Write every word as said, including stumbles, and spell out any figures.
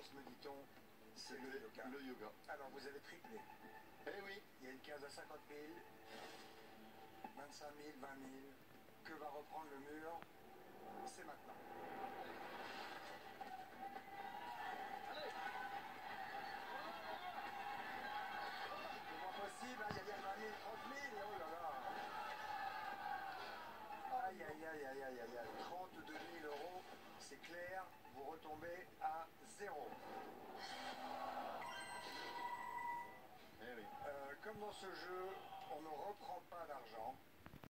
sens, me dit-on, c'est le yoga. Le yoga. Alors, vous avez triplé. Eh oui. Il y a une case à cinquante mille, vingt-cinq mille, vingt mille. Que va reprendre le mur? C'est maintenant. C'est pas possible, hein, il y a bien vingt mille, trente mille, oh là là. Aïe, aïe, aïe, aïe, aïe, aïe, aïe. trente-deux mille euros, c'est clair, vous retombez à zéro. Eh oui. Euh, comme dans ce jeu, on ne reprend pas d'argent.